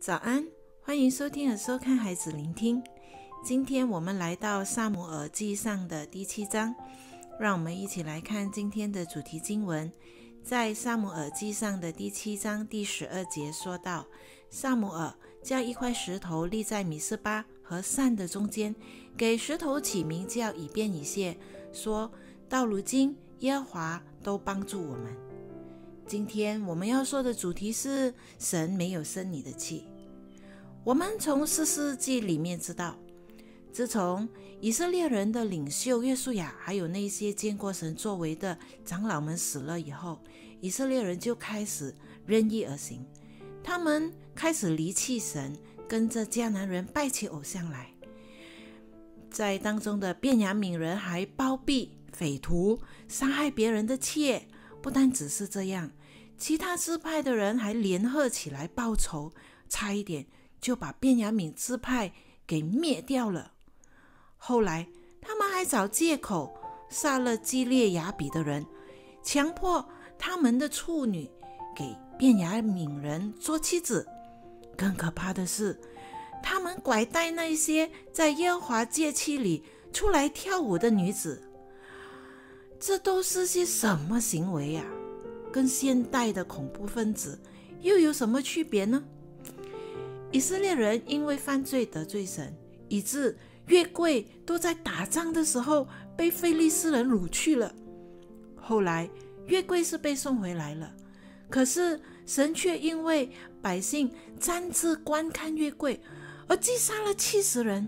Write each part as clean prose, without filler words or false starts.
早安，欢迎收听和收看孩子聆听。今天我们来到撒母耳记上的第7章，让我们一起来看今天的主题经文。在撒母耳记上的第7章第12节说到，撒母耳叫一块石头立在米斯巴和善的中间，给石头起名叫以便以谢，说到如今耶和华都帮助我们。今天我们要说的主题是神没有生你的气。我们从士师记里面知道，自从以色列人的领袖约书亚还有那些见过神作为的长老们死了以后，以色列人就开始任意而行，他们开始离弃神，跟着迦南人拜起偶像来。在当中的便雅悯人还包庇匪徒，伤害别人的妾。不单只是这样，其他支派的人还联合起来报仇，差一点就把便雅悯支派给灭掉了。后来他们还找借口杀了基列雅比的人，强迫他们的处女给便雅悯人做妻子。更可怕的是，他们拐带那些在耶和华节期里出来跳舞的女子。这都是些什么行为啊？跟现代的恐怖分子又有什么区别呢？以色列人因为犯罪得罪神，以致约柜都在打仗的时候被非利士人掳去了。后来约柜是被送回来了，可是神却因为百姓擅自观看约柜而击杀了70人。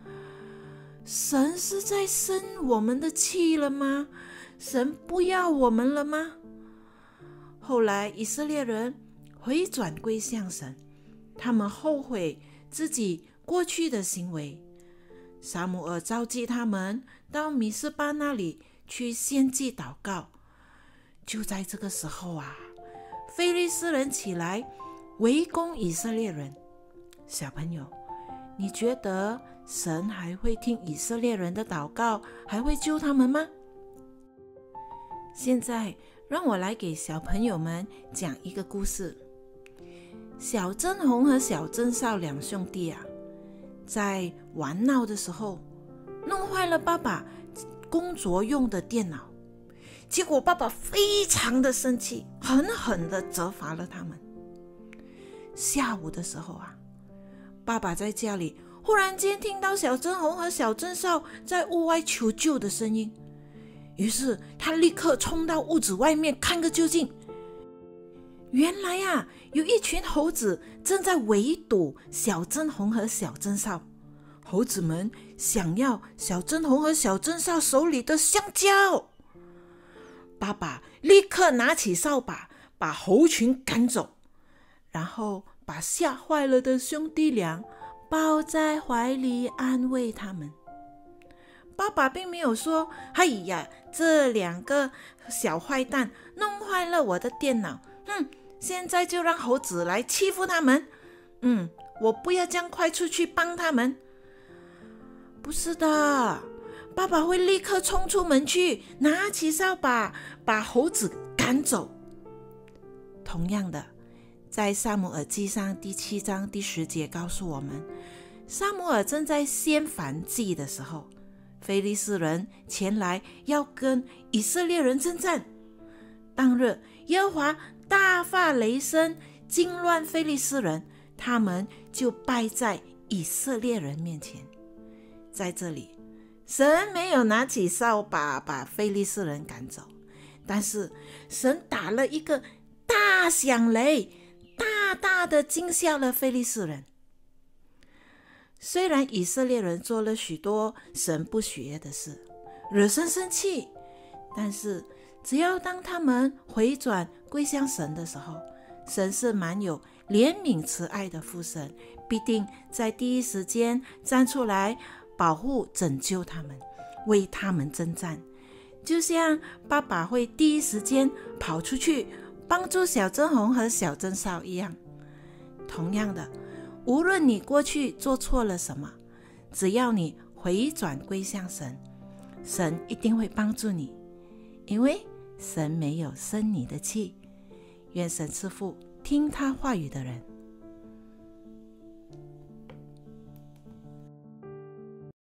神是在生我们的气了吗？神不要我们了吗？后来以色列人回转归向神，他们后悔自己过去的行为。撒母耳召集他们到米斯巴那里去献祭祷告。就在这个时候啊，非利士人起来围攻以色列人。小朋友，你觉得神还会听以色列人的祷告，还会救他们吗？现在让我来给小朋友们讲一个故事。小真红和小真少两兄弟啊，在玩闹的时候弄坏了爸爸工作用的电脑，结果爸爸非常的生气，狠狠的责罚了他们。下午的时候啊，爸爸在家里忽然间听到小真红和小真少在屋外求救的声音，于是他立刻冲到屋子外面看个究竟。原来啊，有一群猴子正在围堵小真红和小真少。猴子们想要小真红和小真少手里的香蕉。爸爸立刻拿起扫把把猴群赶走，然后把吓坏了的兄弟俩抱在怀里安慰他们。爸爸并没有说，哎呀，这两个小坏蛋弄坏了我的电脑，现在就让猴子来欺负他们，我不要这样快出去帮他们。不是的，爸爸会立刻冲出门去，拿起扫把把猴子赶走。同样的，在撒母耳记上第7章第10节告诉我们，撒母耳正在献燔祭的时候，非利士人前来要跟以色列人征战。当日耶和华大发雷声，惊乱非利士人，他们就败在以色列人面前。在这里，神没有拿起扫把把非利士人赶走，但是神打了一个大响雷，大大的惊吓了非利士人。虽然以色列人做了许多神不喜悦的事，惹神生气，但是只要当他们回转归向神的时候，神是满有怜悯慈爱的父神，必定在第一时间站出来保护拯救他们，为他们征战。就像爸爸会第一时间跑出去帮助小真红和小真少一样。同样的，无论你过去做错了什么，只要你回转归向神，神一定会帮助你，因为神没有生你的气。愿神赐福听他话语的人。